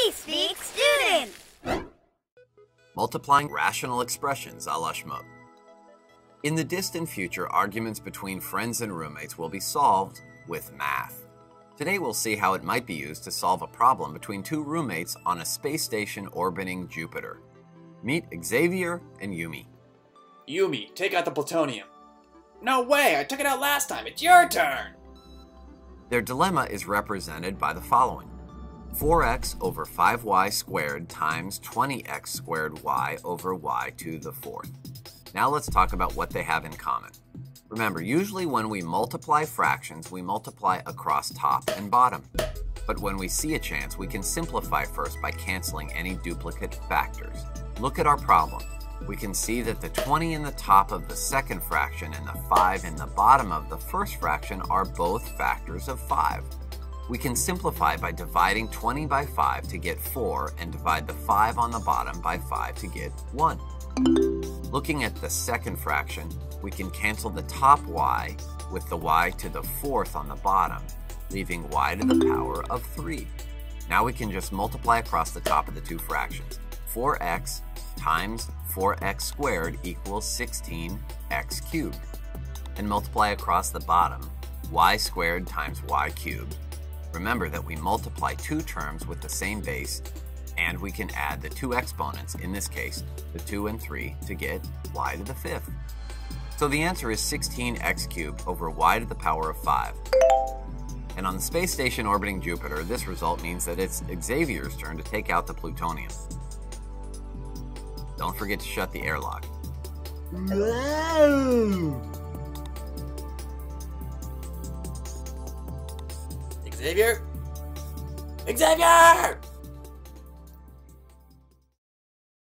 We speak student! Multiplying rational expressions a la Shmoop. In the distant future, arguments between friends and roommates will be solved with math. Today we'll see how it might be used to solve a problem between two roommates on a space station orbiting Jupiter. Meet Xavier and Yumi. Yumi, take out the plutonium. No way, I took it out last time. It's your turn. Their dilemma is represented by the following. 4x over 5y squared times 20x squared y over y to the fourth. Now let's talk about what they have in common. Remember, usually when we multiply fractions, we multiply across top and bottom. But when we see a chance, we can simplify first by canceling any duplicate factors. Look at our problem. We can see that the 20 in the top of the second fraction and the 5 in the bottom of the first fraction are both factors of 5. We can simplify by dividing 20 by 5 to get 4 and divide the 5 on the bottom by 5 to get 1. Looking at the second fraction, we can cancel the top y with the y to the fourth on the bottom, leaving y to the power of 3. Now we can just multiply across the top of the two fractions. 4x times 4x squared equals 16x cubed. And multiply across the bottom, y squared times y cubed. Remember that we multiply two terms with the same base, and we can add the two exponents, in this case, the 2 and 3, to get y to the fifth. So the answer is 16x cubed over y to the power of 5. And on the space station orbiting Jupiter, this result means that it's Xavier's turn to take out the plutonium. Don't forget to shut the airlock. Xavier? Xavier!